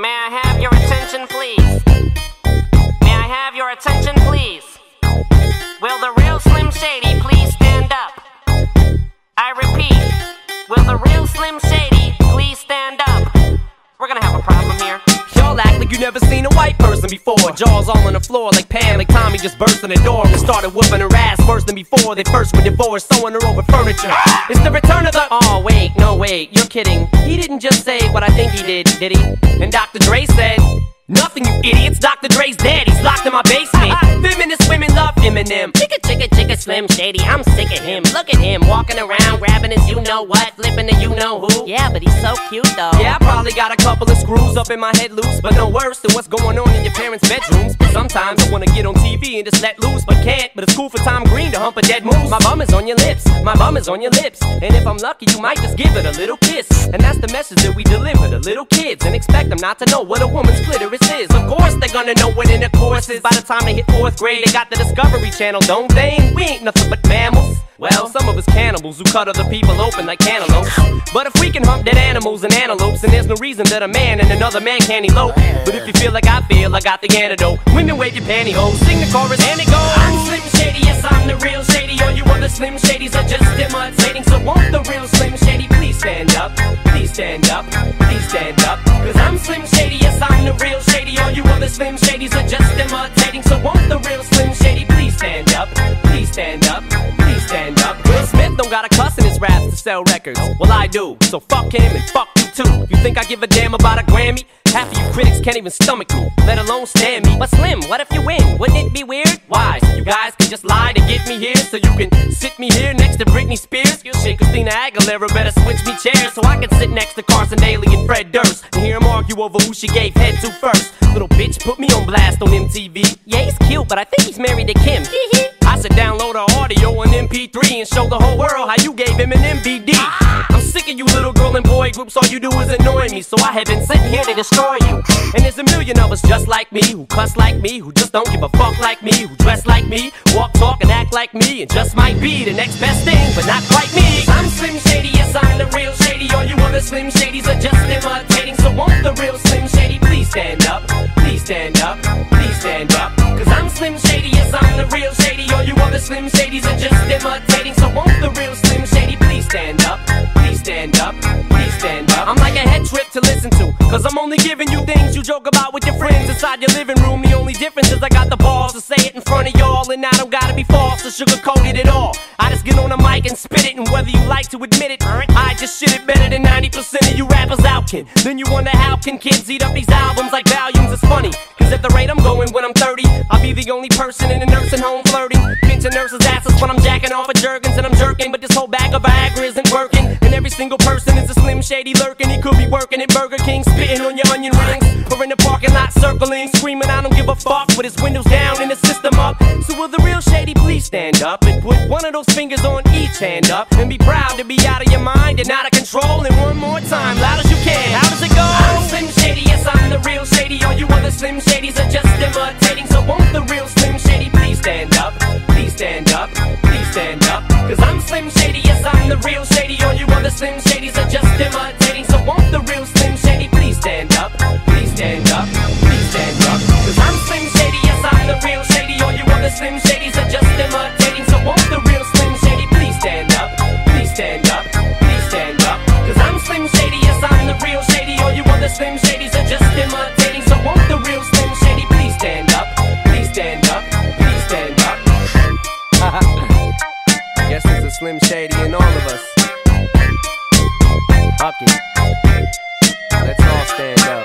May I have your attention, please? May I have your attention, please? Will the real Slim Shady please stand up? I repeat, will the real Slim Shady please stand up? We're gonna have a problem here. Y'all act like you never seen a white person before. Jaws all on the floor like Pam, like Tommy just burst in the door and started whooping her ass worse than before they first were divorced, throwing her over furniture. It's the return of the... Oh, wait, no, wait, you're kidding. He didn't just say what I think he did he? And Dr. Dre said... Nothing, you idiots. Dr. Dre's dead. He's locked in my basement. Feminist women love Eminem. Chigga, chigga, chigga, Slim Shady. I'm sick of him. Look at him walking around, grabbing his you-know-what, flipping the you-know-who. Yeah, but he's so cute, though. Yeah, I probably got a couple of screws up in my head loose, but no worse than what's going on in your parents' bedrooms. But sometimes I wanna get on TV and just let loose, but can't. But it's cool for Tom Green to hump a dead moose. My bum is on your lips. My bum is on your lips. And if I'm lucky, you might just give it a little kiss. And that's the message that we deliver to little kids, and expect them not to know what a woman's clitoris is. Of course they're gonna know what intercourse is. By the time they hit 4th grade, they got the Discovery Channel, don't they? We ain't nothing but mammals. Well, some of us cannibals who cut other people open like cantaloupes. But if we can hump dead animals and antelopes, then there's no reason that a man and another man can't elope. But if you feel like I feel, I got the antidote. Women wave your pantyhose, sing the chorus and it goes. I'm Slim Shady, yes I'm the real Shady. All you other Slim Shadys are just imitating. So won't the real Slim Shady please stand up? Please stand up, please stand up. Cause I'm Slim Shady, yes I'm the real Shady. All you other Slim Shadys are just imitating. So won't the real Slim Shady please stand up? Please stand up, please stand up. Will Smith don't got a cuss in his raps to sell records. Well, I do, so fuck him and fuck you too. You think I give a damn about a Grammy? Half of you critics can't even stomach me, let alone stand me. But Slim, what if you win? Wouldn't it be weird? Why? So you guys can just lie to get me here, so you can sit me here next to Britney Spears. Shit, Christina Aguilera better switch me chairs, so I can sit next to Carson Daly and Fred Durst and hear them argue over who she gave head to first. Little bitch put me on blast on MTV. Yeah, he's cute, but I think he's married to Kim. I should download her audio on MP3 and show the whole world how you gave him an MVD. I'm sick of you little girl and boy groups, all you do is annoy me, so I have been sitting here to destroy you. And there's a million of us just like me, who cuss like me, who just don't give a fuck like me, who dress like me, walk, talk, and act like me, and just might be the next best thing, but not quite me. I'm Slim Shady, yes I'm the real Shady. All you other Slim Shadys are just imitating. So won't the real Slim Shady please stand up? Please stand up, please stand up. Cause I'm Slim Shady, yes I'm the real Shady. All you other Slim Shadys are just imitating. So won't the real Slim Shady please stand up? Please stand up, please stand up. I'm like a head trip to listen to, cause I'm only giving you things you joke about with your friends inside your living room. The only difference is I got the balls to say it in front of y'all, and I don't gotta be false or sugarcoated at all. I just get on the mic and spit it, and whether you like to admit it, I just shit it better than 90% of you rappers out, kid. Then you wonder how can kids eat up these albums like volumes. It's funny, cause at the rate I'm going when I'm 30, I'll be the only person in a nursing home flirting, pinching nurses' asses when I'm jacking off of Jergens and I'm jerking. But this whole bag of Viagra isn't working, and every single person is a Slim Shady lurking. He could be working at Burger King, spitting on your onion rings, or in the parking lot circling, screaming I don't give a fuck, with his windows down and the system up. So will the real Shady please stand up and put one of those fingers on each hand up, and be proud to be out of your mind and out of control. And one more time, loud as you can, how does it go? I'm Slim Shady, yes I'm the real Shady. All you other Slim Shadys are just imitating. So won't the real Slim Shady please stand up? Please stand up, please stand up. Cause I'm Slim Shady, yes I'm the real Shady. All you other Slim Shadys are just imitating. So won't the real Slim Shady please stand up? Please stand up, please stand up. Cause I'm Slim Shady, yes I'm the real Shady. All you other Slim Shadys are just imitating. So won't the real Slim Shady please stand up? Please stand up, please stand up. Cause I'm Slim Shady, yes I'm the real Shady. All you other Slim Shadys are just imitating. So won't the real Slim Shady please stand up? Please stand up, please stand up. Guess there's a Slim Shady in all of us. Fuck it. Let's all stand up.